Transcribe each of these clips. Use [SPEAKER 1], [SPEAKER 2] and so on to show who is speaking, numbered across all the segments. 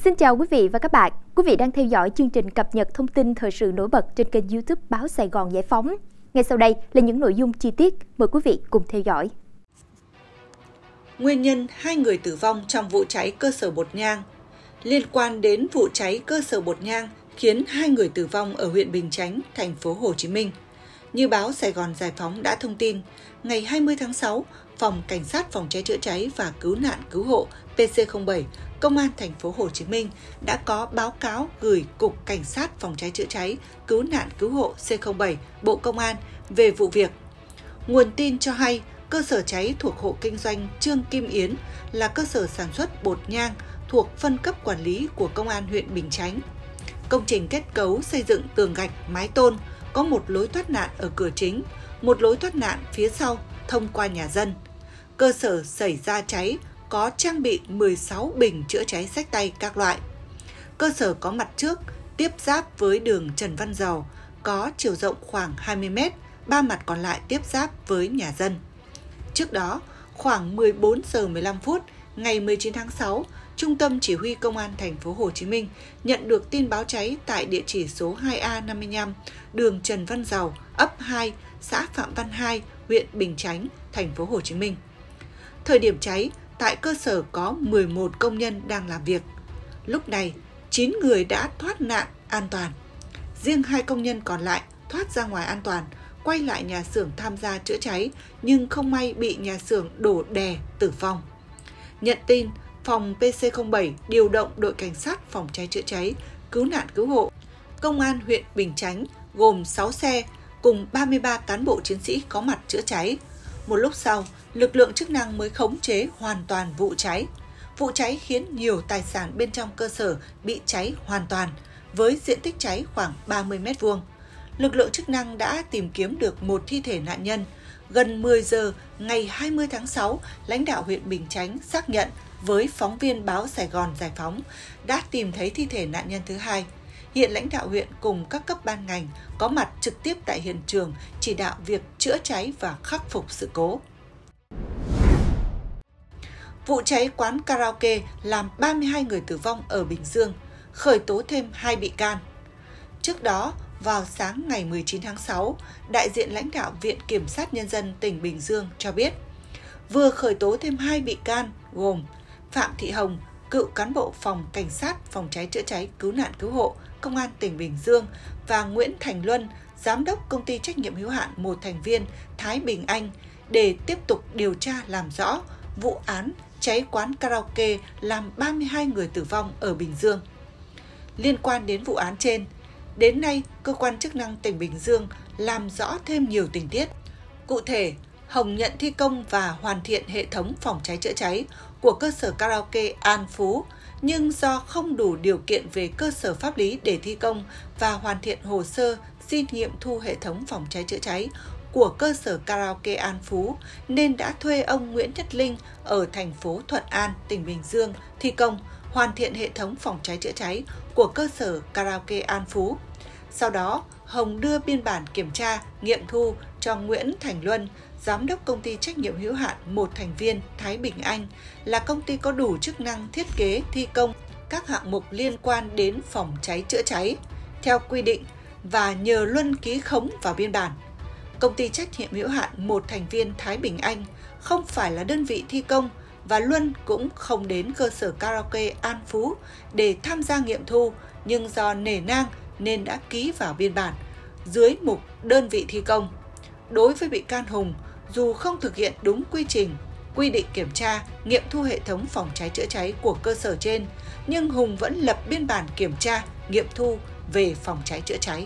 [SPEAKER 1] Xin chào quý vị và các bạn. Quý vị đang theo dõi chương trình cập nhật thông tin thời sự nổi bật trên kênh YouTube Báo Sài Gòn Giải phóng. Ngay sau đây là những nội dung chi tiết, mời quý vị cùng theo dõi.
[SPEAKER 2] Nguyên nhân 2 người tử vong trong vụ cháy cơ sở bột nhang. Liên quan đến vụ cháy cơ sở bột nhang khiến 2 người tử vong ở huyện Bình Chánh, thành phố Hồ Chí Minh. Như báo Sài Gòn Giải phóng đã thông tin, ngày 20 tháng 6, Phòng Cảnh sát Phòng cháy chữa cháy và Cứu nạn Cứu hộ PC07, Công an thành phố Hồ Chí Minh đã có báo cáo gửi Cục Cảnh sát Phòng cháy chữa cháy, Cứu nạn Cứu hộ C07, Bộ Công an về vụ việc. Nguồn tin cho hay, cơ sở cháy thuộc hộ kinh doanh Trương Kim Yến là cơ sở sản xuất bột nhang thuộc phân cấp quản lý của Công an huyện Bình Chánh. Công trình kết cấu xây dựng tường gạch, mái tôn, có một lối thoát nạn ở cửa chính, một lối thoát nạn phía sau thông qua nhà dân. Cơ sở xảy ra cháy có trang bị 16 bình chữa cháy xách tay các loại. Cơ sở có mặt trước tiếp giáp với đường Trần Văn Dầu, có chiều rộng khoảng 20 m, 3 mặt còn lại tiếp giáp với nhà dân. Trước đó, khoảng 14 giờ 15 phút ngày 19 tháng 6, Trung tâm Chỉ huy Công an thành phố Hồ Chí Minh nhận được tin báo cháy tại địa chỉ số 2A55, đường Trần Văn Dầu, ấp 2, xã Phạm Văn Hai, huyện Bình Chánh, thành phố Hồ Chí Minh. Thời điểm cháy, tại cơ sở có 11 công nhân đang làm việc. Lúc này, 9 người đã thoát nạn an toàn. Riêng 2 công nhân còn lại thoát ra ngoài an toàn, quay lại nhà xưởng tham gia chữa cháy, nhưng không may bị nhà xưởng đổ đè tử vong. Nhận tin, phòng PC07 điều động đội cảnh sát phòng cháy chữa cháy, cứu nạn cứu hộ, Công an huyện Bình Chánh gồm 6 xe cùng 33 cán bộ chiến sĩ có mặt chữa cháy. Một lúc sau, lực lượng chức năng mới khống chế hoàn toàn vụ cháy. Vụ cháy khiến nhiều tài sản bên trong cơ sở bị cháy hoàn toàn, với diện tích cháy khoảng 30 m². Lực lượng chức năng đã tìm kiếm được một thi thể nạn nhân. Gần 10 giờ ngày 20 tháng 6, lãnh đạo huyện Bình Chánh xác nhận với phóng viên báo Sài Gòn Giải phóng đã tìm thấy thi thể nạn nhân thứ 2. Hiện lãnh đạo huyện cùng các cấp ban ngành có mặt trực tiếp tại hiện trường chỉ đạo việc chữa cháy và khắc phục sự cố. Vụ cháy quán karaoke làm 32 người tử vong ở Bình Dương, khởi tố thêm 2 bị can. Trước đó, vào sáng ngày 19 tháng 6, đại diện lãnh đạo Viện Kiểm sát Nhân dân tỉnh Bình Dương cho biết, vừa khởi tố thêm 2 bị can gồm Phạm Thị Hồng, cựu cán bộ Phòng Cảnh sát Phòng cháy chữa cháy Cứu nạn Cứu hộ Công an tỉnh Bình Dương và Nguyễn Thành Luân, giám đốc công ty trách nhiệm hữu hạn một thành viên Thái Bình Anh để tiếp tục điều tra làm rõ vụ án cháy quán karaoke làm 32 người tử vong ở Bình Dương. Liên quan đến vụ án trên, đến nay, cơ quan chức năng tỉnh Bình Dương làm rõ thêm nhiều tình tiết. Cụ thể, Hồng nhận thi công và hoàn thiện hệ thống phòng cháy chữa cháy của cơ sở karaoke An Phú, nhưng do không đủ điều kiện về cơ sở pháp lý để thi công và hoàn thiện hồ sơ xin nghiệm thu hệ thống phòng cháy chữa cháy của cơ sở karaoke An Phú, nên đã thuê ông Nguyễn Nhất Linh ở thành phố Thuận An, tỉnh Bình Dương thi công, hoàn thiện hệ thống phòng cháy chữa cháy của cơ sở karaoke An Phú. Sau đó, Hồng đưa biên bản kiểm tra, nghiệm thu cho Nguyễn Thành Luân, giám đốc công ty trách nhiệm hữu hạn một thành viên Thái Bình Anh, là công ty có đủ chức năng thiết kế, thi công các hạng mục liên quan đến phòng cháy chữa cháy theo quy định và nhờ Luân ký khống vào biên bản. Công ty trách nhiệm hữu hạn một thành viên Thái Bình Anh không phải là đơn vị thi công và Luân cũng không đến cơ sở karaoke An Phú để tham gia nghiệm thu, nhưng do nể nang nên đã ký vào biên bản dưới mục đơn vị thi công. Đối với bị can Hùng, dù không thực hiện đúng quy trình, quy định kiểm tra, nghiệm thu hệ thống phòng cháy chữa cháy của cơ sở trên, nhưng Hùng vẫn lập biên bản kiểm tra, nghiệm thu về phòng cháy chữa cháy.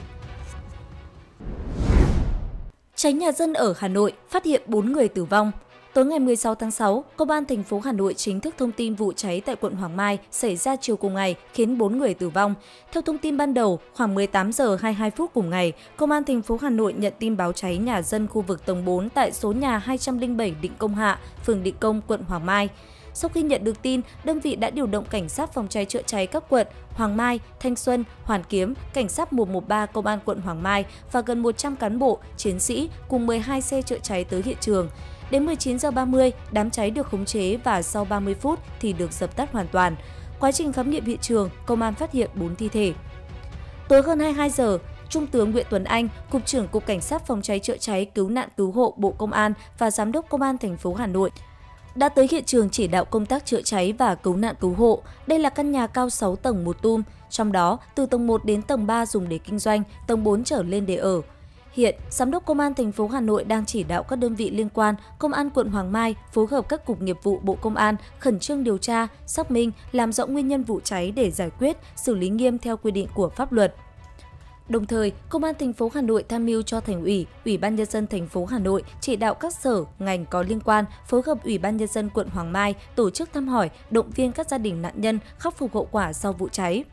[SPEAKER 3] Cháy nhà dân ở Hà Nội phát hiện 4 người tử vong. Tối ngày 16 tháng 6, Công an thành phố Hà Nội chính thức thông tin vụ cháy tại quận Hoàng Mai xảy ra chiều cùng ngày khiến 4 người tử vong. Theo thông tin ban đầu, khoảng 18 giờ 22 phút cùng ngày, Công an thành phố Hà Nội nhận tin báo cháy nhà dân khu vực tầng 4 tại số nhà 207 Định Công Hạ, phường Định Công, quận Hoàng Mai. Sau khi nhận được tin, đơn vị đã điều động cảnh sát phòng cháy chữa cháy các quận Hoàng Mai, Thanh Xuân, Hoàn Kiếm, cảnh sát 113 Công an quận Hoàng Mai và gần 100 cán bộ, chiến sĩ cùng 12 xe chữa cháy tới hiện trường. Đến 19 giờ 30, đám cháy được khống chế và sau 30 phút thì được dập tắt hoàn toàn. Quá trình khám nghiệm hiện trường, công an phát hiện 4 thi thể. Tối hơn 22 giờ, Trung tướng Nguyễn Tuấn Anh, Cục trưởng Cục Cảnh sát Phòng cháy chữa cháy Cứu nạn Cứu hộ Bộ Công an và Giám đốc Công an thành phố Hà Nội đã tới hiện trường chỉ đạo công tác chữa cháy và cứu nạn cứu hộ. Đây là căn nhà cao 6 tầng một tum, trong đó từ tầng 1 đến tầng 3 dùng để kinh doanh, tầng 4 trở lên để ở. Hiện, Giám đốc Công an thành phố Hà Nội đang chỉ đạo các đơn vị liên quan, Công an quận Hoàng Mai phối hợp các cục nghiệp vụ Bộ Công an khẩn trương điều tra, xác minh, làm rõ nguyên nhân vụ cháy để giải quyết, xử lý nghiêm theo quy định của pháp luật. Đồng thời, Công an thành phố Hà Nội tham mưu cho Thành ủy, Ủy ban nhân dân thành phố Hà Nội chỉ đạo các sở, ngành có liên quan phối hợp Ủy ban nhân dân quận Hoàng Mai tổ chức thăm hỏi, động viên các gia đình nạn nhân khắc phục hậu quả sau vụ cháy.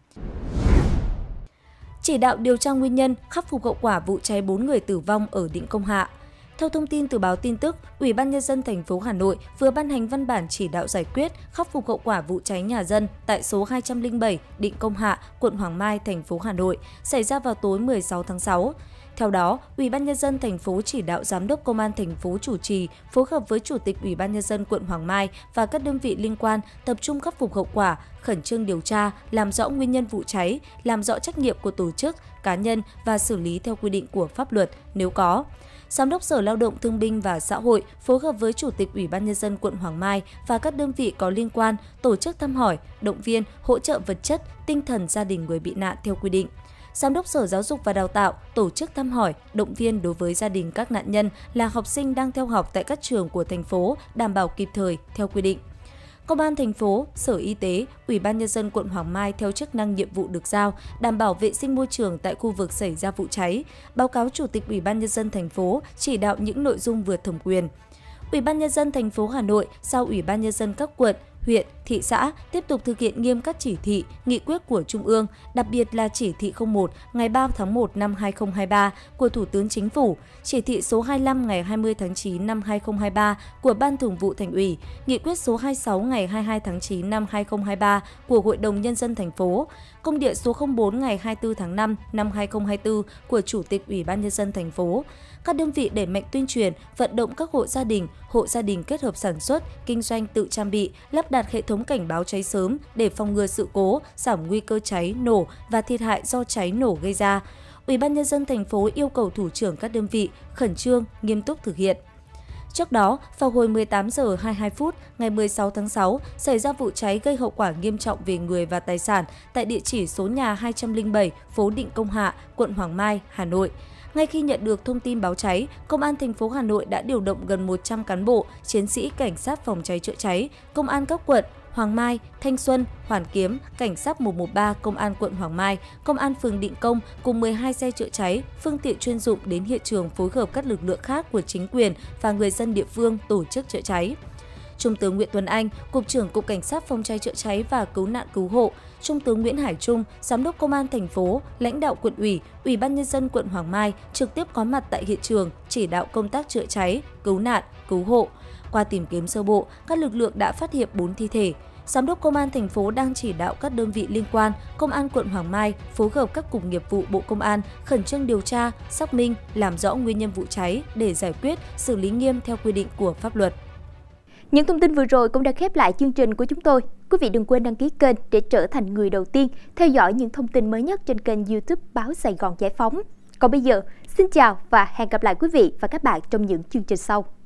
[SPEAKER 3] Chỉ đạo điều tra nguyên nhân, khắc phục hậu quả vụ cháy 4 người tử vong ở Định Công Hạ. Theo thông tin từ báo tin tức, Ủy ban nhân dân thành phố Hà Nội vừa ban hành văn bản chỉ đạo giải quyết, khắc phục hậu quả vụ cháy nhà dân tại số 207 Định Công Hạ, quận Hoàng Mai, thành phố Hà Nội xảy ra vào tối 16 tháng 6. Theo đó, Ủy ban nhân dân thành phố chỉ đạo Giám đốc Công an thành phố chủ trì phối hợp với Chủ tịch Ủy ban nhân dân quận Hoàng Mai và các đơn vị liên quan tập trung khắc phục hậu quả, khẩn trương điều tra, làm rõ nguyên nhân vụ cháy, làm rõ trách nhiệm của tổ chức, cá nhân và xử lý theo quy định của pháp luật nếu có. Giám đốc Sở Lao động Thương binh và Xã hội phối hợp với Chủ tịch Ủy ban nhân dân quận Hoàng Mai và các đơn vị có liên quan tổ chức thăm hỏi, động viên, hỗ trợ vật chất, tinh thần gia đình người bị nạn theo quy định. Giám đốc Sở Giáo dục và Đào tạo tổ chức thăm hỏi, động viên đối với gia đình các nạn nhân là học sinh đang theo học tại các trường của thành phố, đảm bảo kịp thời theo quy định. Công an thành phố, Sở Y tế, Ủy ban nhân dân quận Hoàng Mai theo chức năng nhiệm vụ được giao, đảm bảo vệ sinh môi trường tại khu vực xảy ra vụ cháy, báo cáo Chủ tịch Ủy ban nhân dân thành phố chỉ đạo những nội dung vượt thẩm quyền. Ủy ban nhân dân thành phố Hà Nội giao Ủy ban nhân dân các quận, huyện, thị xã tiếp tục thực hiện nghiêm các chỉ thị, nghị quyết của Trung ương, đặc biệt là chỉ thị 01 ngày 3 tháng 1 năm 2023 của Thủ tướng Chính phủ, chỉ thị số 25 ngày 20 tháng 9 năm 2023 của Ban Thường vụ Thành ủy, nghị quyết số 26 ngày 22 tháng 9 năm 2023 của Hội đồng Nhân dân thành phố, công điện số 04 ngày 24 tháng 5 năm 2024 của Chủ tịch Ủy ban nhân dân thành phố. Các đơn vị đẩy mạnh tuyên truyền, vận động các hộ gia đình kết hợp sản xuất, kinh doanh tự trang bị, lắp đặt hệ thống cảnh báo cháy sớm để phòng ngừa sự cố, giảm nguy cơ cháy, nổ và thiệt hại do cháy nổ gây ra. Ủy ban nhân dân thành phố yêu cầu thủ trưởng các đơn vị khẩn trương, nghiêm túc thực hiện. Trước đó, vào hồi 18 giờ 22 phút ngày 16 tháng 6, xảy ra vụ cháy gây hậu quả nghiêm trọng về người và tài sản tại địa chỉ số nhà 207, phố Định Công Hạ, quận Hoàng Mai, Hà Nội. Ngay khi nhận được thông tin báo cháy, Công an thành phố Hà Nội đã điều động gần 100 cán bộ, chiến sĩ cảnh sát phòng cháy chữa cháy, công an các quận Hoàng Mai, Thanh Xuân, Hoàn Kiếm, cảnh sát 113 công an quận Hoàng Mai, công an phường Định Công cùng 12 xe chữa cháy, phương tiện chuyên dụng đến hiện trường phối hợp các lực lượng khác của chính quyền và người dân địa phương tổ chức chữa cháy. Trung tướng Nguyễn Tuấn Anh, Cục trưởng Cục Cảnh sát Phòng cháy chữa cháy và Cứu nạn Cứu hộ, Trung tướng Nguyễn Hải Trung, Giám đốc Công an thành phố, lãnh đạo quận ủy, Ủy ban nhân dân quận Hoàng Mai trực tiếp có mặt tại hiện trường chỉ đạo công tác chữa cháy, cứu nạn, cứu hộ. Qua tìm kiếm sơ bộ, các lực lượng đã phát hiện 4 thi thể. Giám đốc Công an thành phố đang chỉ đạo các đơn vị liên quan, Công an quận Hoàng Mai phối hợp các cục nghiệp vụ Bộ Công an khẩn trương điều tra, xác minh, làm rõ nguyên nhân vụ cháy để giải quyết, xử lý nghiêm theo quy định của pháp luật.
[SPEAKER 1] Những thông tin vừa rồi cũng đã khép lại chương trình của chúng tôi. Quý vị đừng quên đăng ký kênh để trở thành người đầu tiên theo dõi những thông tin mới nhất trên kênh YouTube Báo Sài Gòn Giải phóng. Còn bây giờ, xin chào và hẹn gặp lại quý vị và các bạn trong những chương trình sau.